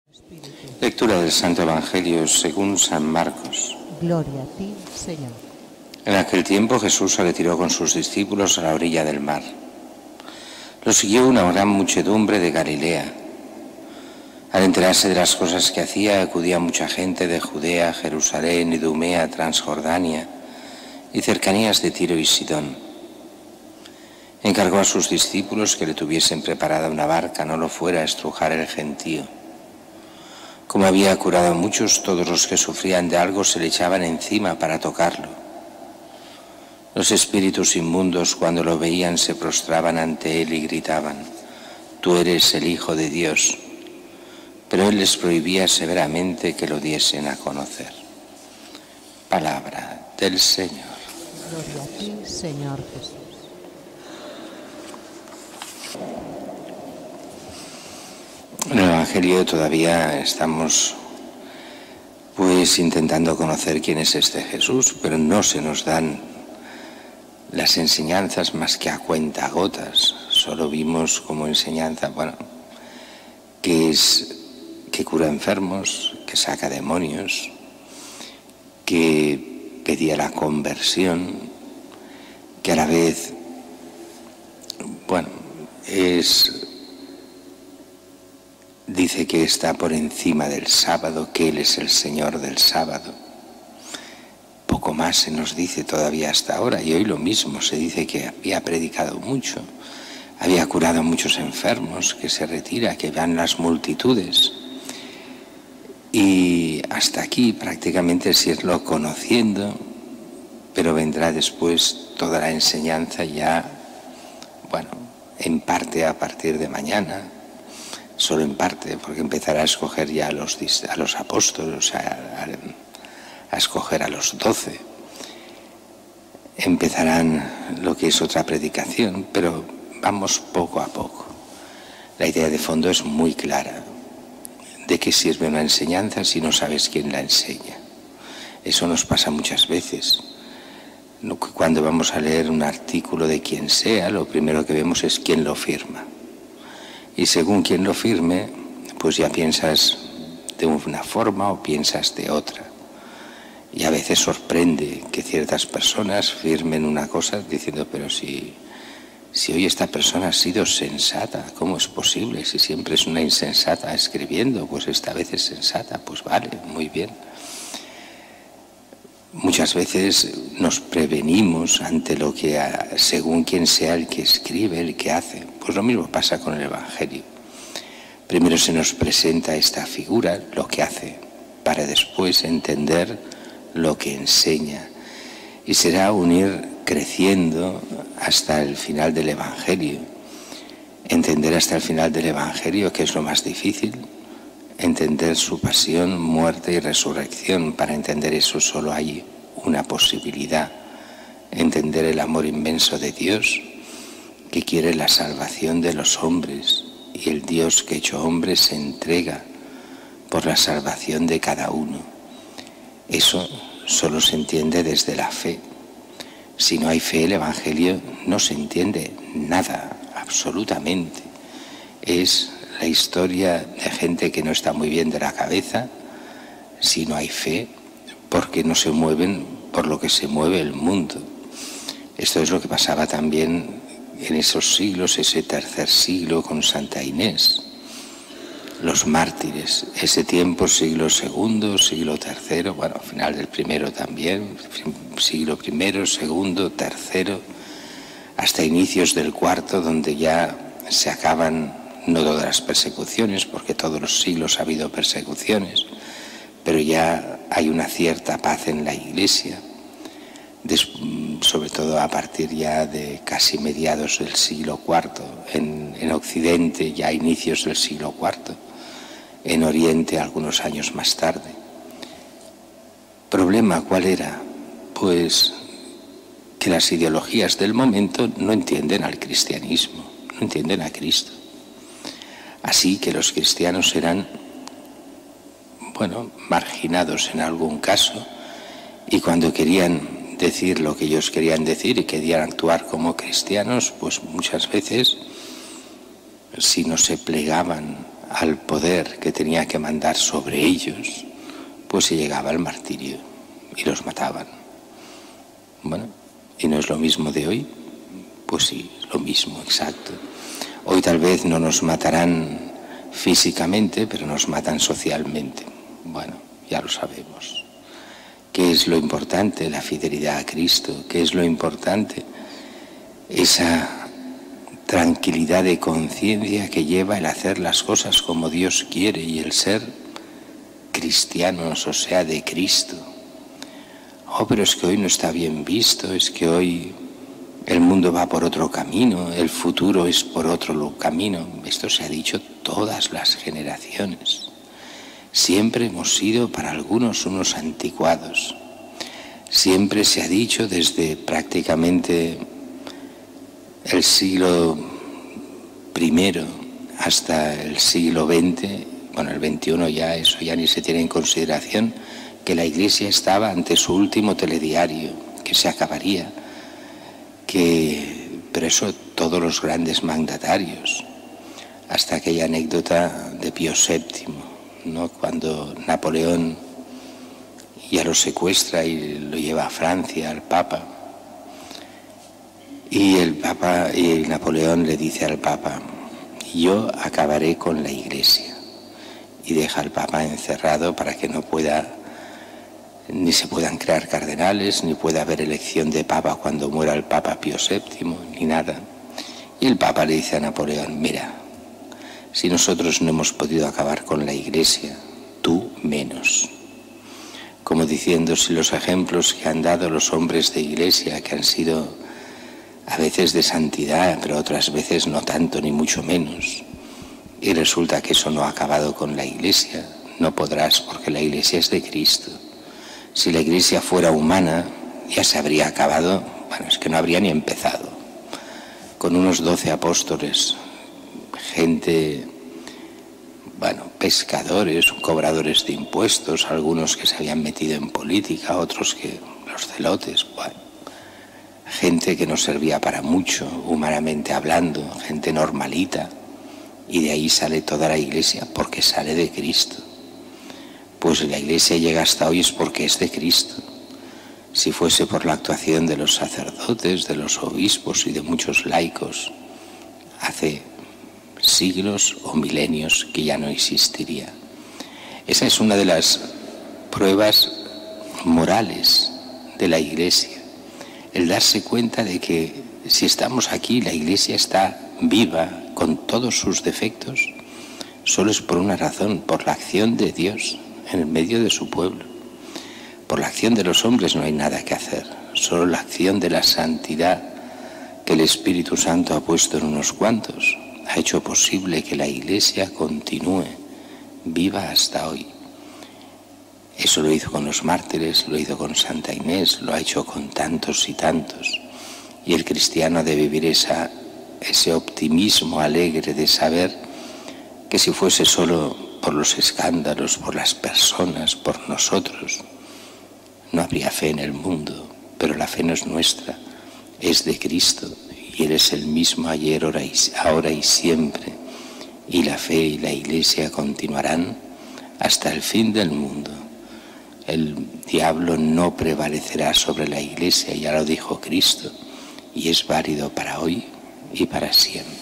Lectura del Santo Evangelio según San Marcos. Gloria a ti, Señor. En aquel tiempo Jesús se retiró con sus discípulos a la orilla del mar. Lo siguió una gran muchedumbre de Galilea. Al enterarse de las cosas que hacía, acudía mucha gente de Judea, Jerusalén, Idumea, Transjordania y cercanías de Tiro y Sidón. Encargó a sus discípulos que le tuviesen preparada una barca, no lo fuera a estrujar el gentío. Como había curado a muchos, todos los que sufrían de algo se le echaban encima para tocarlo. Los espíritus inmundos, cuando lo veían, se prostraban ante él y gritaban: «Tú eres el Hijo de Dios». Pero él les prohibía severamente que lo diesen a conocer. Palabra del Señor. Gloria a ti, Señor Jesús. En el Evangelio todavía estamos intentando conocer quién es este Jesús, pero no se nos dan las enseñanzas más que a cuentagotas. Solo vimos como enseñanza, que cura enfermos, que saca demonios, que pedía la conversión, que a la vez, dice que está por encima del sábado, que Él es el Señor del sábado. Poco más se nos dice todavía hasta ahora, y hoy lo mismo, se dice que había predicado mucho, había curado a muchos enfermos, que se retira, que van las multitudes. Y hasta aquí prácticamente es irlo conociendo, pero vendrá después toda la enseñanza ya, en parte a partir de mañana, solo en parte, porque empezará a escoger ya a los apóstoles, a escoger a los 12. Empezarán lo que es otra predicación, pero vamos poco a poco. La idea de fondo es muy clara. ¿De qué sirve una enseñanza si no sabes quién la enseña? Eso nos pasa muchas veces. Cuando vamos a leer un artículo de quien sea, lo primero que vemos es quién lo firma. Y según quien lo firme, pues ya piensas de una forma o piensas de otra. Y a veces sorprende que ciertas personas firmen una cosa diciendo, pero si hoy esta persona ha sido sensata, ¿cómo es posible? Si siempre es una insensata escribiendo, pues esta vez es sensata, pues vale, muy bien. Muchas veces nos prevenimos ante lo que, según quien sea el que escribe, el que hace. Pues lo mismo pasa con el Evangelio. Primero se nos presenta esta figura, lo que hace, para después entender lo que enseña. Y será un ir creciendo hasta el final del Evangelio. Entender hasta el final del Evangelio, que es lo más difícil. Entender su pasión, muerte y resurrección. Para entender eso solo hay una posibilidad: entender el amor inmenso de Dios, que quiere la salvación de los hombres, y el Dios que hecho hombre se entrega por la salvación de cada uno. Eso solo se entiende desde la fe. Si no hay fe, el Evangelio no se entiende nada, absolutamente. Es la historia de gente que no está muy bien de la cabeza, si no hay fe, porque no se mueven por lo que se mueve el mundo. Esto es lo que pasaba también en esos siglos, ese tercer siglo con Santa Inés. Los mártires, ese tiempo, siglo II, siglo III, final del primero también, siglo I, segundo, tercero, hasta inicios del IV, donde ya se acaban no todas las persecuciones, porque todos los siglos ha habido persecuciones, pero ya hay una cierta paz en la Iglesia, sobre todo a partir ya de casi mediados del siglo IV, en Occidente ya a inicios del siglo IV, en Oriente algunos años más tarde. ¿Problema cuál era? Pues que las ideologías del momento no entienden al cristianismo, no entienden a Cristo. Así que los cristianos eran, marginados en algún caso, y cuando querían decir lo que ellos querían decir y querían actuar como cristianos, pues muchas veces, si no se plegaban al poder que tenía que mandar sobre ellos, pues se llegaba al martirio y los mataban. Bueno, ¿y no es lo mismo de hoy? Pues sí, lo mismo, exacto. Hoy tal vez no nos matarán físicamente, pero nos matan socialmente. Bueno, ya lo sabemos. ¿Qué es lo importante? La fidelidad a Cristo. ¿Qué es lo importante? Esa tranquilidad de conciencia que lleva el hacer las cosas como Dios quiere y el ser cristianos, o sea, de Cristo. Oh, pero es que hoy no está bien visto, es que hoy el mundo va por otro camino, el futuro es por otro camino. Esto se ha dicho todas las generaciones. Siempre hemos sido para algunos unos anticuados. Siempre se ha dicho desde prácticamente el siglo I hasta el siglo XX, bueno, el XXI ya, eso ya ni se tiene en consideración, que la Iglesia estaba ante su último telediario, que se acabaría, pero eso todos los grandes mandatarios, hasta aquella anécdota de Pío VII, ¿no? Cuando Napoleón ya lo secuestra y lo lleva a Francia, al Papa, y Napoleón le dice al Papa: yo acabaré con la Iglesia, y deja al Papa encerrado para que no pueda, ni se puedan crear cardenales, ni pueda haber elección de Papa cuando muera el Papa Pío VII, ni nada. Y el Papa le dice a Napoleón: mira, si nosotros no hemos podido acabar con la Iglesia, tú menos. Como diciendo, si los ejemplos que han dado los hombres de Iglesia, que han sido a veces de santidad, pero otras veces no tanto ni mucho menos, y resulta que eso no ha acabado con la Iglesia, no podrás, porque la Iglesia es de Cristo. Si la Iglesia fuera humana, ya se habría acabado, bueno, es que no habría ni empezado, con unos 12 apóstoles, gente, bueno, pescadores, cobradores de impuestos, algunos que se habían metido en política, otros que los celotes, bueno, gente que no servía para mucho, humanamente hablando, gente normalita, y de ahí sale toda la Iglesia, porque sale de Cristo. Pues la Iglesia llega hasta hoy es porque es de Cristo. Si fuese por la actuación de los sacerdotes, de los obispos y de muchos laicos, hace siglos o milenios que ya no existiría. Esa es una de las pruebas morales de la Iglesia, el darse cuenta de que si estamos aquí, la Iglesia está viva con todos sus defectos, solo es por una razón, por la acción de Dios en el medio de su pueblo. Por la acción de los hombres no hay nada que hacer, solo la acción de la santidad que el Espíritu Santo ha puesto en unos cuantos ha hecho posible que la Iglesia continúe viva hasta hoy. Eso lo hizo con los mártires, lo hizo con Santa Inés, lo ha hecho con tantos y tantos. Y el cristiano debe vivir ese optimismo alegre de saber que si fuese solo por los escándalos, por las personas, por nosotros, no habría fe en el mundo, pero la fe no es nuestra, es de Cristo. Y Él es el mismo ayer, ahora y siempre. Y la fe y la Iglesia continuarán hasta el fin del mundo. El diablo no prevalecerá sobre la Iglesia, ya lo dijo Cristo, y es válido para hoy y para siempre.